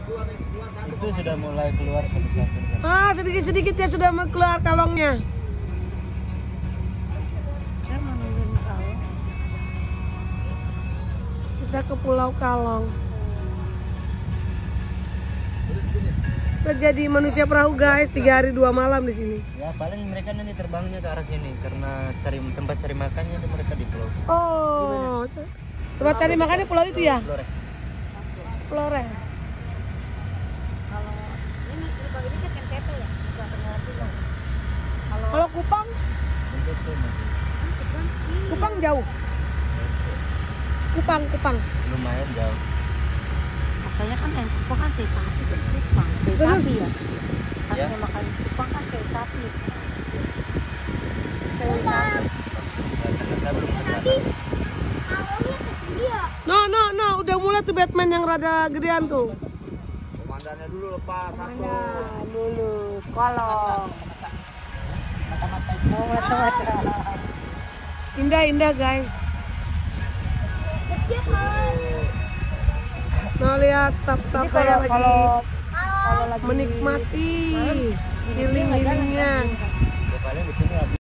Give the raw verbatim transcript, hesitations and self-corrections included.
Itu sudah mulai keluar satu-satu. Ah, sedikit-sedikit ya sudah mau keluar kalongnya. Saya mau nungguin kalong. Kita ke Pulau Kalong. Kita jadi manusia perahu guys, tiga hari dua malam di sini. Ya paling mereka nanti terbangnya ke arah sini karena cari tempat cari makannya itu mereka di pulau. Oh, tempat cari makannya pulau itu ya? Flores. Flores. Kalau ini kalau ini kan N T T ya, bukan Pengantin. Kalau Kalau Kupang, Untuk itu masih Kupang jauh. Kupang, Kupang. lumayan jauh. rasanya kan yang Kupang kan sei sapi, Kupang sei Terus? sapi ya. Rasanya Ya. makan Kupang kan sei sapi. Saya sapi. Ya, karena saya belum kesana. No, no, no, udah mulai tuh Batman yang rada gedean tuh. Komandannya dulu lepas satu. Mana dulu kolong. Mau mata-mata. Indah, indah guys. Nah lihat staff-staff Jadi saya kalau lagi kalau kalau lagi menikmati malam, healing-healingnya. Ya, paling di sini